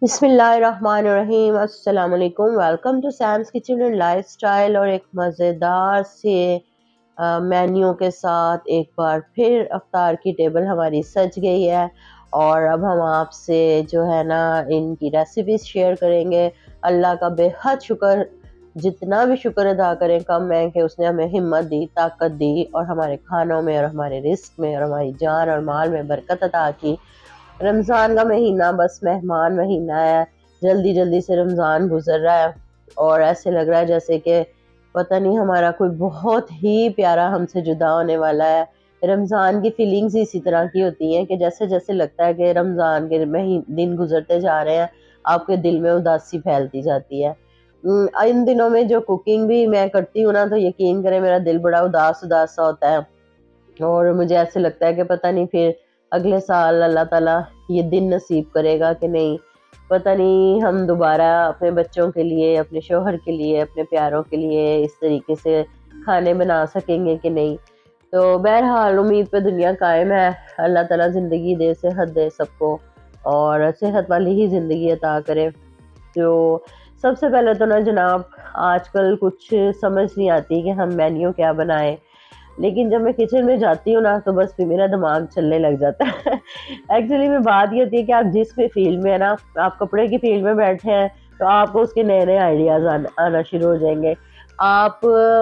बिस्मिल्लाहिर्रहमानिर्रहीम। अस्सलाम वालेकुम। Welcome to Sam's kitchen and lifestyle. और एक मज़ेदार से मेन्यू के साथ एक बार फिर अफ्तार की टेबल हमारी सज गई है। और अब हम आपसे जो है ना इनकी रेसिपीज शेयर करेंगे। अल्लाह का बेहद शुक्र, जितना भी शुक्र अदा करें कम है कि उसने हमें हिम्मत दी, ताकत दी और हमारे खानों में और हमारे रिस्क में और हमारी जान और माल में बरकत अता की। रमज़ान का महीना बस मेहमान महीना है। जल्दी जल्दी से रमज़ान गुजर रहा है और ऐसे लग रहा है जैसे कि पता नहीं हमारा कोई बहुत ही प्यारा हमसे जुदा होने वाला है। रमज़ान की फीलिंग्स इसी तरह की होती हैं कि जैसे जैसे लगता है कि रमज़ान के दिन गुजरते जा रहे हैं, आपके दिल में उदासी फैलती जाती है। इन दिनों में जो कुकिंग भी मैं करती हूँ ना, तो यकीन करें मेरा दिल बड़ा उदास उदास सा होता है। और मुझे ऐसे लगता है कि पता नहीं फिर अगले साल अल्लाह ताला ये दिन नसीब करेगा कि नहीं। पता नहीं हम दोबारा अपने बच्चों के लिए, अपने शोहर के लिए, अपने प्यारों के लिए इस तरीके से खाने बना सकेंगे कि नहीं। तो बहरहाल उम्मीद पे दुनिया कायम है। अल्लाह ताला ज़िंदगी दे, सेहत दे सबको और सेहत वाली ही ज़िंदगी अता करे। तो सबसे पहले तो ना जनाब, आजकल कुछ समझ नहीं आती कि हम मेन्यू क्या बनाएं। लेकिन जब मैं किचन में जाती हूँ ना, तो बस फिर मेरा दिमाग चलने लग जाता है। एक्चुअली में बात ये होती है कि आप जिस भी फील्ड में है ना, आप कपड़े की फील्ड में बैठे हैं तो आपको उसके नए नए आइडियाज आना शुरू हो जाएंगे। आप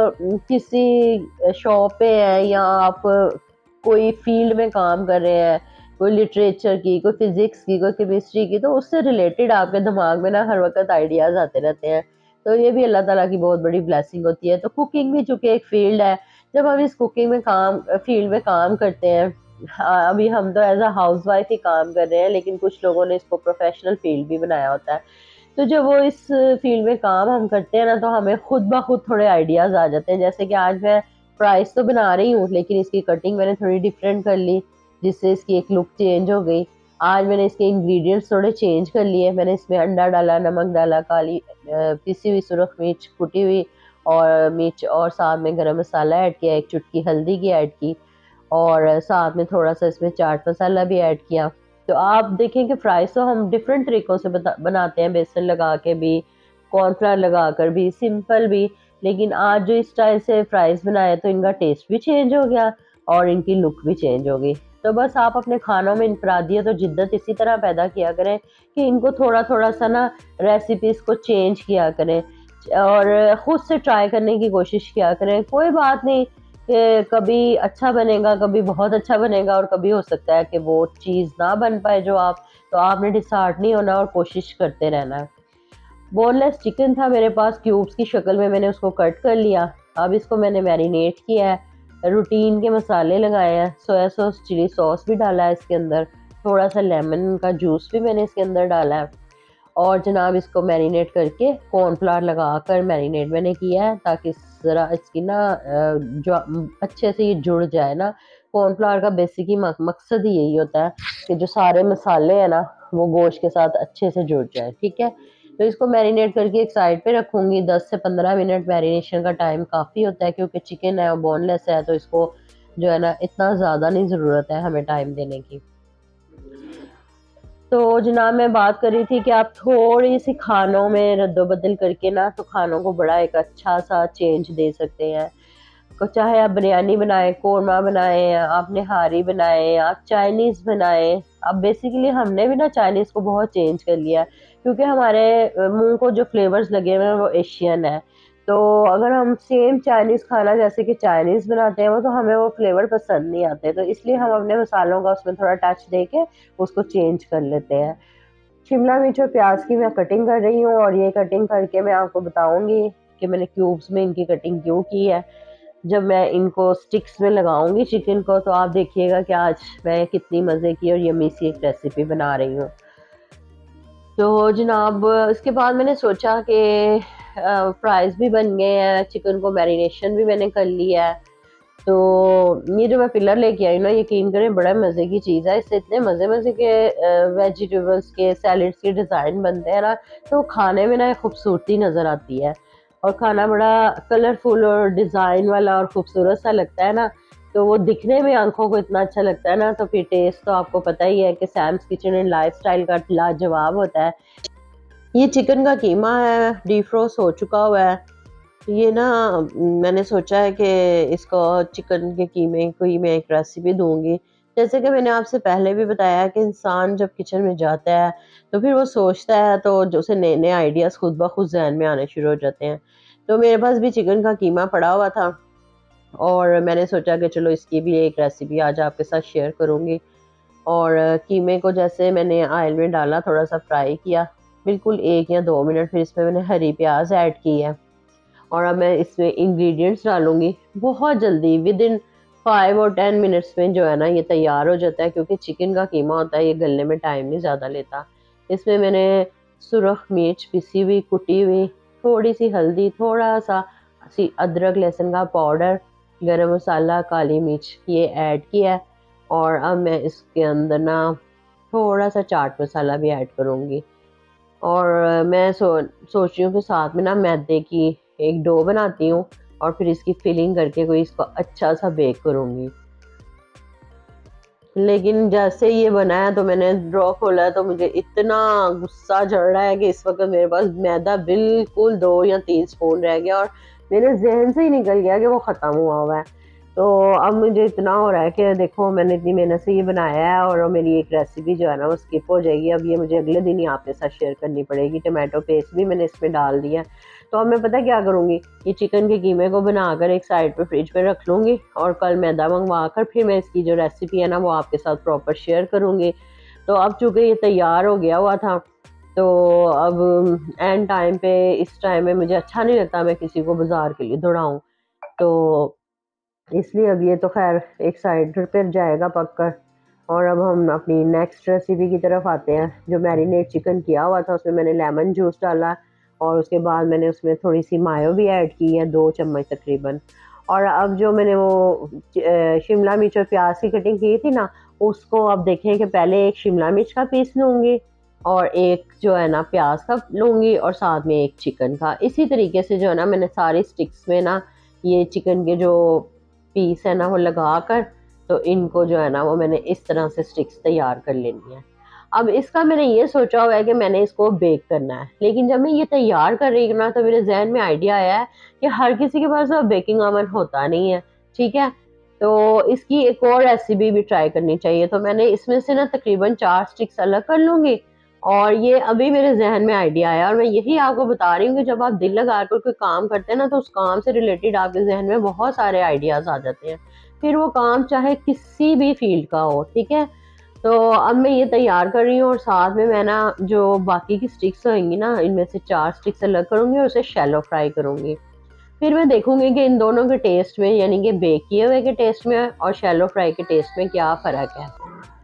किसी शॉप पे हैं या आप कोई फील्ड में काम कर रहे हैं, कोई लिटरेचर की, कोई फिजिक्स की, कोई केमिस्ट्री की, तो उससे रिलेटेड आपके दिमाग में ना हर वक्त आइडियाज आते रहते हैं। तो ये भी अल्लाह ताला की बहुत बड़ी ब्लेसिंग होती है। तो कुकिंग भी चूंकि एक फील्ड है, जब हम इस कुकिंग में काम फील्ड में काम करते हैं, हाँ, अभी हम तो एज अ हाउस वाइफ ही काम कर रहे हैं, लेकिन कुछ लोगों ने इसको प्रोफेशनल फील्ड भी बनाया होता है। तो जब वो इस फील्ड में काम हम करते हैं ना, तो हमें खुद ब खुद थोड़े आइडियाज आ जाते हैं। जैसे कि आज मैं फ्राइज तो बना रही हूँ, लेकिन इसकी कटिंग मैंने थोड़ी डिफरेंट कर ली, जिससे इसकी एक लुक चेंज हो गई। आज मैंने इसके इंग्रेडिएंट्स थोड़े चेंज कर लिए। मैंने इसमें अंडा डाला, नमक डाला, काली पिसी हुई सुरख मिर्च, कुटी हुई और मिर्च, और साथ में गरम मसाला ऐड किया, एक चुटकी हल्दी की ऐड की, और साथ में थोड़ा सा इसमें चाट मसाला भी ऐड किया। तो आप देखें कि फ्राइज तो हम डिफरेंट तरीकों से बनाते हैं, बेसन लगा के भी, कॉर्नफ्लावर लगा कर भी, सिंपल भी। लेकिन आज जो इस स्टाइल से फ्राइज बनाए तो इनका टेस्ट भी चेंज हो गया और इनकी लुक भी चेंज हो गई। तो बस आप अपने खानों में इनफरादियत और जिद्दत इसी तरह पैदा किया करें कि इनको थोड़ा थोड़ा सा ना रेसिपीज को चेंज किया करें और खुद से ट्राई करने की कोशिश किया करें। कोई बात नहीं कि कभी अच्छा बनेगा, कभी बहुत अच्छा बनेगा, और कभी हो सकता है कि वो चीज़ ना बन पाए जो आप, तो आपने डिसहार्ट नहीं होना और कोशिश करते रहना है। बोनलेस चिकन था मेरे पास, क्यूब्स की शक्ल में मैंने उसको कट कर लिया। अब इसको मैंने मैरिनेट किया है, रूटीन के मसाले लगाए हैं, सोया सॉस, चिली सॉस भी डाला है इसके अंदर, थोड़ा सा लेमन का जूस भी मैंने इसके अंदर डाला है। और जनाब इसको मैरिनेट करके कॉर्नफ्लावर लगा कर मैरिनेट मैंने किया है, ताकि ज़रा इसकी ना जो अच्छे से ये जुड़ जाए ना। कॉर्नफ्लावर का बेसिक ही मकसद ही यही होता है कि जो सारे मसाले हैं ना वो गोश्त के साथ अच्छे से जुड़ जाए। ठीक है, तो इसको मैरिनेट करके एक साइड पे रखूंगी। 10 से 15 मिनट मैरिनेशन का टाइम काफ़ी होता है, क्योंकि चिकन है और बोनलेस है, तो इसको जो है ना इतना ज़्यादा नहीं ज़रूरत है हमें टाइम देने की। तो जनाब मैं बात कर रही थी कि आप थोड़ी सी खानों में रद्दोबदल करके ना, तो खानों को बड़ा एक अच्छा सा चेंज दे सकते हैं। तो चाहे आप बिरयानी बनाए, कोरमा बनाए, आप निहारी बनाए, आप चाइनीज़ बनाए। अब बेसिकली हमने भी ना चाइनीज़ को बहुत चेंज कर लिया है, क्योंकि हमारे मुंह को जो फ्लेवर्स लगे हुए हैं वो एशियन है। तो अगर हम सेम चाइनीज़ खाना जैसे कि चाइनीज़ बनाते हैं, वो तो हमें वो फ्लेवर पसंद नहीं आते, तो इसलिए हम अपने मसालों का उसमें थोड़ा टच दे के उसको चेंज कर लेते हैं। शिमला मिर्च और प्याज की मैं कटिंग कर रही हूँ, और ये कटिंग करके मैं आपको बताऊंगी कि मैंने क्यूब्स में इनकी कटिंग क्यों की है। जब मैं इनको स्टिक्स में लगाऊंगी चिकन को, तो आप देखिएगा कि आज मैं कितनी मज़े की और यम्मी सी एक रेसिपी बना रही हूँ। तो जनाब इसके बाद मैंने सोचा कि फ्राइज़ भी बन गए हैं, चिकन को मैरिनेशन भी मैंने कर लिया है। तो ये जो मैं पिलर लेके आई ना, यकीन करें बड़ा मज़े की चीज़ है। इससे इतने मज़े मज़े के वेजिटेबल्स के, सैलड्स के डिज़ाइन बनते हैं ना, तो खाने में ना एक खूबसूरती नज़र आती है और खाना बड़ा कलरफुल और डिज़ाइन वाला और ख़ूबसूरत सा लगता है ना। तो वो दिखने में आंखों को इतना अच्छा लगता है ना, तो फिर टेस्ट तो आपको पता ही है कि सैम्स किचन एंड लाइफस्टाइल का लाजवाब होता है। ये चिकन का कीमा है, डिफ्रोस्ट हो चुका हुआ है। ये ना मैंने सोचा है कि इसको चिकन के कीमे की मैं एक रेसिपी दूंगी। जैसे कि मैंने आपसे पहले भी बताया कि इंसान जब किचन में जाता है तो फिर वो सोचता है, तो जो उसे नए नए आइडियाज़ खुद ब खुद जहन में आने शुरू हो जाते हैं। तो मेरे पास भी चिकन का कीमा पड़ा हुआ था और मैंने सोचा कि चलो इसकी भी एक रेसिपी आज आपके साथ शेयर करूंगी। और कीमे को जैसे मैंने ऑयल में डाला, थोड़ा सा फ्राई किया, बिल्कुल 1 या 2 मिनट, फिर इसमें मैंने हरी प्याज ऐड की है। और अब मैं इसमें इंग्रेडिएंट्स डालूंगी। बहुत जल्दी विद इन 5 और 10 मिनट्स में जो है ना ये तैयार हो जाता है, क्योंकि चिकन का कीमा होता है, ये गलने में टाइम नहीं ज़्यादा लेता। इसमें मैंने सुरख मिर्च पिसी हुई कुटी हुई, थोड़ी सी हल्दी, थोड़ा सा अदरक लहसुन का पाउडर, गरम मसाला, काली मिर्च ये ऐड किया है। और अब मैं इसके अंदर ना थोड़ा सा चाट मसाला भी ऐड करूँगी। और मैं सोच रही हूँ कि साथ में ना मैदे की एक डो बनाती हूँ और फिर इसकी फिलिंग करके कोई इसको अच्छा सा बेक करूँगी। लेकिन जैसे ये बनाया तो मैंने ड्रॉ खोला तो मुझे इतना गुस्सा चढ़ रहा है कि इस वक्त मेरे पास मैदा बिल्कुल 2 या 3 स्पून रह गया और मेरे जहन से ही निकल गया कि वो ख़त्म हुआ हुआ है। तो अब मुझे इतना हो रहा है कि देखो मैंने इतनी मेहनत से ये बनाया है और मेरी एक रेसिपी जो है ना वो स्किप हो जाएगी। अब ये मुझे अगले दिन ही आपके साथ शेयर करनी पड़ेगी। टमाटो पेस्ट भी मैंने इसमें डाल दिया। तो अब मैं पता क्या करूँगी, ये चिकन के कीमे को बनाकर एक साइड पे फ्रिज में रख लूँगी और कल मैदा मंगवा कर फिर मैं इसकी जो रेसिपी है ना वो आपके साथ प्रॉपर शेयर करूँगी। तो अब चूँकि ये तैयार हो गया हुआ था, तो अब एंड टाइम पे इस टाइम में मुझे अच्छा नहीं लगता मैं किसी को बाज़ार के लिए दौड़ाऊँ। तो इसलिए अब ये तो खैर एक साइड पर जाएगा पककर। और अब हम अपनी नेक्स्ट रेसिपी की तरफ आते हैं। जो मैरिनेट चिकन किया हुआ था उसमें मैंने लेमन जूस डाला और उसके बाद मैंने उसमें थोड़ी सी मायो भी ऐड की है, 2 चम्मच तकरीबन। और अब जो मैंने वो शिमला मिर्च और प्याज की कटिंग की थी ना, उसको अब देखें कि पहले एक शिमला मिर्च का पीस लूँगी और एक जो है ना प्याज का लूँगी और साथ में एक चिकन का। इसी तरीके से जो है ना मैंने सारी स्टिक्स में ना ये चिकन के जो पीस है ना वो लगा कर, तो इनको जो है ना वो मैंने इस तरह से स्टिक्स तैयार कर लेनी है। अब इसका मैंने ये सोचा हुआ है कि मैंने इसको बेक करना है, लेकिन जब मैं ये तैयार कर रही हूँ ना तो मेरे जहन में आइडिया आया है कि हर किसी के पास बेकिंग ओवन होता नहीं है, ठीक है। तो इसकी एक और रेसिपी भी ट्राई करनी चाहिए। तो मैंने इसमें से ना तकरीबन 4 स्टिक्स अलग कर लूँगी और ये अभी मेरे जहन में आइडिया आया और मैं यही आपको बता रही हूँ कि जब आप दिल लगा कर कोई काम करते हैं ना तो उस काम से रिलेटेड आपके जहन में बहुत सारे आइडियाज आ जाते हैं, फिर वो काम चाहे किसी भी फील्ड का हो, ठीक है। तो अब मैं ये तैयार कर रही हूँ और साथ में मैं ना जो बाकी की स्टिक्स होंगी ना इनमें से 4 स्टिक्स अलग करूंगी और उसे शैलो फ्राई करूंगी। फिर मैं देखूंगी कि इन दोनों के टेस्ट में, यानी कि बेक किए हुए के टेस्ट में और शैलो फ्राई के टेस्ट में क्या फ़र्क है।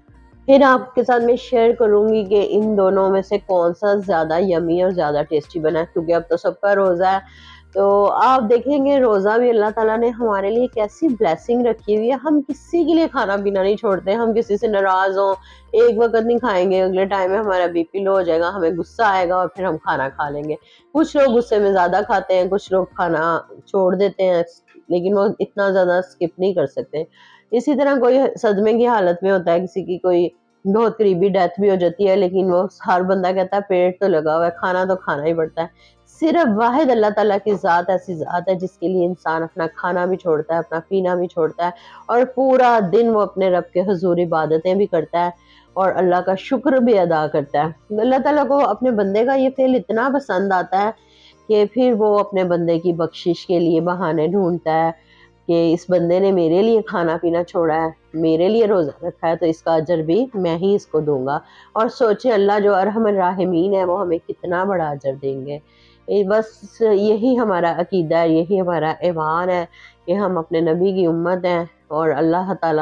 फिर आपके साथ मैं शेयर करूंगी कि इन दोनों में से कौन सा ज़्यादा यमी और ज़्यादा टेस्टी बना है, क्योंकि अब तो सबका रोज़ा है। तो आप देखेंगे रोज़ा भी अल्लाह ताला ने हमारे लिए कैसी ब्लेसिंग रखी हुई है। हम किसी के लिए खाना पीना नहीं छोड़ते, हम किसी से नाराज़ हों, एक वक्त नहीं खाएंगे, अगले टाइम में हमारा बीपी लो हो जाएगा, हमें गुस्सा आएगा और फिर हम खाना खा लेंगे। कुछ लोग गुस्से में ज़्यादा खाते हैं, कुछ लोग खाना छोड़ देते हैं, लेकिन वो इतना ज़्यादा स्किप नहीं कर सकते। इसी तरह कोई सदमे की हालत में होता है, किसी की कोई बहुत करीबी डेथ भी हो जाती है, लेकिन वो हर बंदा कहता है पेट तो लगा हुआ है, खाना तो खाना ही पड़ता है। सिर्फ वाहिद अल्लाह ताला की ज़ात ऐसी ज़ात है जिसके लिए इंसान अपना खाना भी छोड़ता है, अपना पीना भी छोड़ता है और पूरा दिन वो अपने रब के हुजूर इबादतें भी करता है और अल्लाह का शुक्र भी अदा करता है। अल्लाह ताला को अपने बंदे का ये फ़ेल इतना पसंद आता है कि फिर वो अपने बंदे की बख्शिश के लिए बहाने ढूँढता है कि इस बंदे ने मेरे लिए खाना पीना छोड़ा है, मेरे लिए रोज़ा रखा है, तो इसका अजर भी मैं ही इसको दूंगा। और सोचे अल्लाह जो अरहमर राहिमीन है वो हमें कितना बड़ा अजर देंगे। बस यही हमारा अकीदा है, यही हमारा ईमान है कि हम अपने नबी की उम्मत हैं और अल्लाह ताला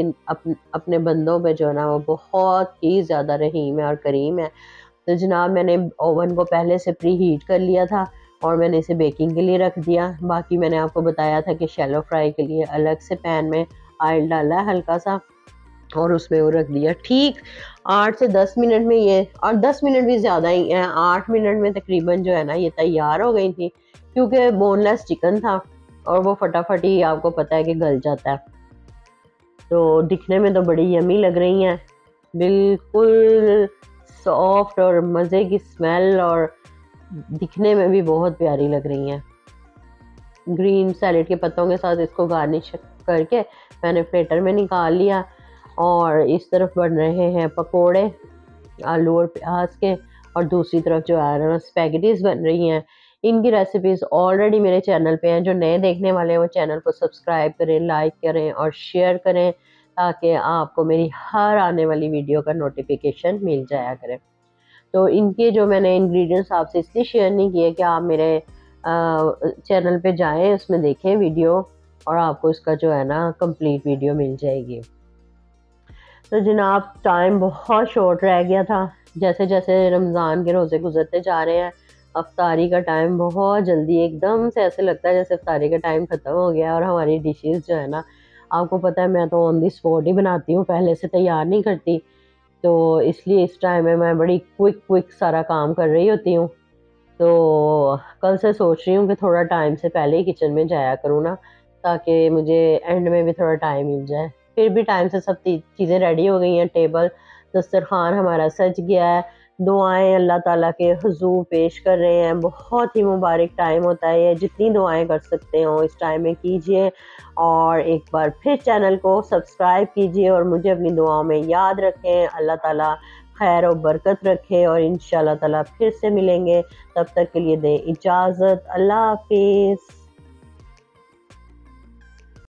अपने बंदों पे जो है ना वो बहुत ही ज़्यादा रहीम है और करीम है। तो जनाब मैंने ओवन को पहले से प्री हीट कर लिया था और मैंने इसे बेकिंग के लिए रख दिया। बाकी मैंने आपको बताया था कि शैलो फ्राई के लिए अलग से पैन में ऑयल डाला है हल्का सा और उसमें वो रख दिया। ठीक 8 से 10 मिनट में ये, और 10 मिनट भी ज़्यादा ही है, 8 मिनट में तकरीबन जो है ना ये तैयार हो गई थी, क्योंकि बोनलेस चिकन था और वो फटाफट ही आपको पता है कि गल जाता है। तो दिखने में तो बड़ी यमी लग रही हैं, बिल्कुल सॉफ्ट और मज़े की स्मेल और दिखने में भी बहुत प्यारी लग रही हैं। ग्रीन सैलेड के पत्तों के साथ इसको गार्निश करके मैंने प्लेटर में निकाल लिया। और इस तरफ बन रहे हैं पकोड़े आलू और प्याज के, और दूसरी तरफ जो है ना स्पैगेटीज बन रही हैं। इनकी रेसिपीज़ ऑलरेडी मेरे चैनल पे हैं। जो नए देखने वाले हैं वो चैनल को सब्सक्राइब करें, लाइक करें और शेयर करें, ताकि आपको मेरी हर आने वाली वीडियो का नोटिफिकेशन मिल जाया करे। तो इनके जो मैंने इंग्रेडिएंट्स आपसे इसलिए शेयर नहीं किए कि आप मेरे चैनल पे जाएं, उसमें देखें वीडियो, और आपको इसका जो है ना कंप्लीट वीडियो मिल जाएगी। तो जनाब टाइम बहुत शॉर्ट रह गया था। जैसे जैसे रमज़ान के रोज़े गुजरते जा रहे हैं, अफ्तारी का टाइम बहुत जल्दी एकदम से ऐसे लगता है जैसे अफ्तारी का टाइम ख़त्म हो गया। और हमारी डिशेस जो है ना, आपको पता है मैं तो ऑन दी स्पॉट ही बनाती हूँ, पहले से तैयार नहीं करती। तो इसलिए इस टाइम में मैं बड़ी क्विक सारा काम कर रही होती हूँ। तो कल से सोच रही हूँ कि थोड़ा टाइम से पहले ही किचन में जाया करूँ ना, ताकि मुझे एंड में भी थोड़ा टाइम मिल जाए। फिर भी टाइम से सब चीज़ें रेडी हो गई हैं। टेबल दस्तरखान हमारा सज गया है। दुआएं अल्लाह ताला के हुजूर पेश कर रहे हैं। बहुत ही मुबारक टाइम होता है ये, जितनी दुआएं कर सकते हो इस टाइम में कीजिए। और एक बार फिर चैनल को सब्सक्राइब कीजिए और मुझे अपनी दुआओं में याद रखें। अल्लाह ताला खैर और बरकत रखे, और इंशाल्लाह ताला फिर से मिलेंगे। तब तक के लिए दें इजाज़त। अल्लाह हाफिज़।